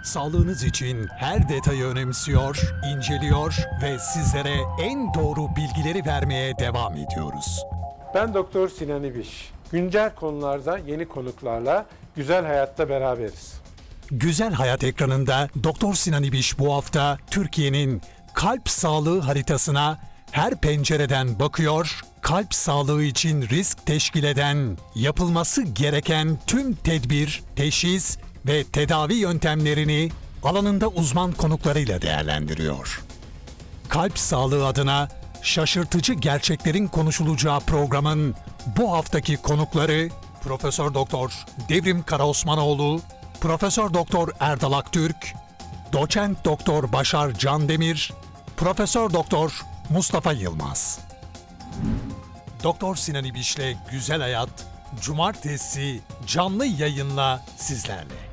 Sağlığınız için her detayı önemsiyor, inceliyor ve sizlere en doğru bilgileri vermeye devam ediyoruz. Ben Doktor Sinan İbiş. Güncel konularda yeni konuklarla Güzel Hayat'ta beraberiz. Güzel Hayat ekranında Doktor Sinan İbiş bu hafta Türkiye'nin kalp sağlığı haritasına her pencereden bakıyor, kalp sağlığı için risk teşkil eden, yapılması gereken tüm tedbir, teşhis ve tedavi yöntemlerini alanında uzman konuklarıyla değerlendiriyor. Kalp sağlığı adına şaşırtıcı gerçeklerin konuşulacağı programın bu haftaki konukları Profesör Doktor Devrim Karaosmanoğlu, Profesör Doktor Erdal Aktürk, Doçent Doktor Başar Candemir, Profesör Doktor Mustafa Yılmaz. Doktor Sinan İbiş'le Güzel Hayat, Cumartesi canlı yayınla sizlerle.